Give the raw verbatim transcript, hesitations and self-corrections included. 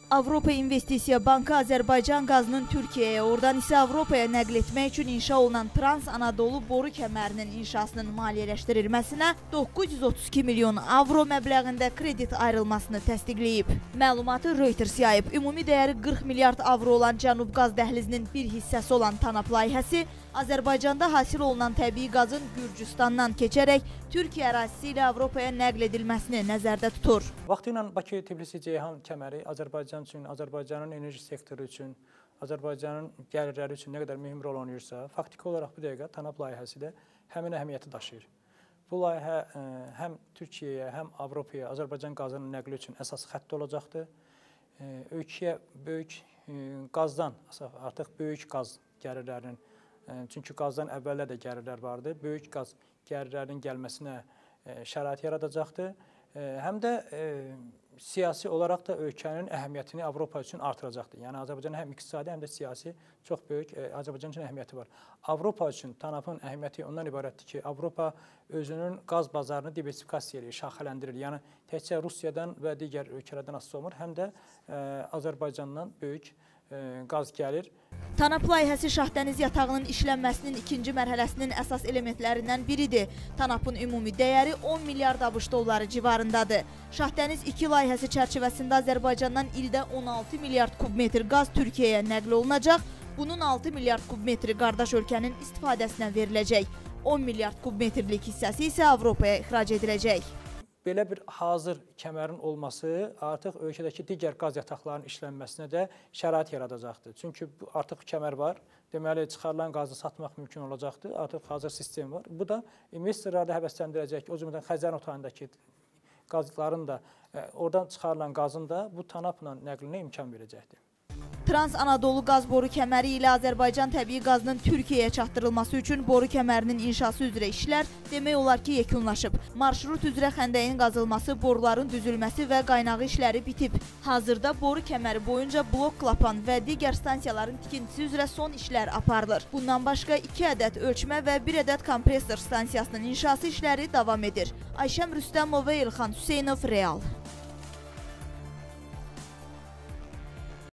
Avropa İnvestisiya Bankı Azərbaycan qazının Türkiyəyə, oradan isə Avropaya nəql etmək üçün inşa olunan Trans-Anadolu boru kəmərinin inşasının maliyyələşdirilməsinə doqquz yüz otuz iki milyon avro məbləğində kredit ayrılmasını təsdiqləyib. Məlumatı Reuters yayıb. Ümumi dəyəri qırx milyard avro olan Cənub qaz dəhlizinin bir hissəsi olan TANAP layihəsi Azərbaycanda hasil olunan təbii qazın Gürcüstandan keçərək Türkiyə ərazisi ilə Avropaya nəql edilməsini nəzərdə tutur. Vaxtı ilə Bakı-Tbilisi-Ceyhan kəməri Azərbaycan üçün, Azərbaycanın enerji sektoru üçün, Azərbaycanın gəlirləri üçün nə qədər mühüm rol oynayırsa, faktiki olaraq bu dəqiqə TANAP layihəsi də həmin əhəmiyyəti daşıyır. Bu layihə həm Türkiyəyə, həm Avropaya Azərbaycan qazının nəqli üçün əsas xətt olacaqdır. Ölkəyə böyük qazdan, artıq böyük qaz gəlirlərinin, çünki qazdan əvvəllər də gəlirlər vardı, böyük qaz gəlirlərinin gəlməsinə şərait yaradacaqdır. Həm də siyasi olaraq da ölkənin əhəmiyyətini Avropa üçün artıracaqdır. Yəni Azərbaycanın həm iqtisadi, həm də siyasi çox böyük Azərbaycan üçün əhəmiyyəti var. Avropa üçün TANAP-ın əhəmiyyəti ondan ibarətdir ki, Avropa özünün qaz bazarını diversifikasiya edir, şaxələndirir. Yəni təkcə Rusiyadan və digər ölkələrdən asılı olmur, həm də Azərbaycandan böyük qaz gəlir. TANAP layihəsi Şahdəniz yatağının işlənməsinin ikinci mərhələsinin əsas elementlərindən biridir. TANAP-ın ümumi dəyəri on milyard ABŞ dolları civarındadır. Şahdəniz iki layihəsi çərçivəsində Azərbaycandan ildə on altı milyard kubmetr qaz Türkiyəyə nəql olunacaq. Bunun altı milyard kubmetri qardaş ölkənin istifadəsinə veriləcək. on milyard kubmetrlik hissəsi isə Avropaya ixrac ediləcək. Belə bir hazır kəmərin olması artıq ölkədəki digər qaz yataqlarının işlənməsinə də şərait yaradacaqdır. Çünki artıq kəmər var, deməli çıxarılan qazı satmaq mümkün olacaqdır, artıq hazır sistem var. Bu da investorları da həvəsləndirəcək, o cümlədən Xəzər otayındakı qazların da, oradan çıxarılan qazın da bu TANAP-la nəqlinə imkan verəcəkdir. Trans-Anadolu qaz boru kəməri ilə Azərbaycan təbii qazının Türkiyəyə çatdırılması üçün boru kəmərinin inşası üzrə işlər demək olar ki, yekunlaşıb. Marşrut üzrə xəndəyin qazılması, boruların düzülməsi və qaynağı işləri bitib. Hazırda boru kəməri boyunca blok klapan və digər stansiyaların tikintisi üzrə son işlər aparılır. Bundan başqa iki ədəd ölçmə və bir ədəd kompresor stansiyasının inşası işləri davam edir. Ayşəm Rüstəmova, Elxan Hüseynov, Real.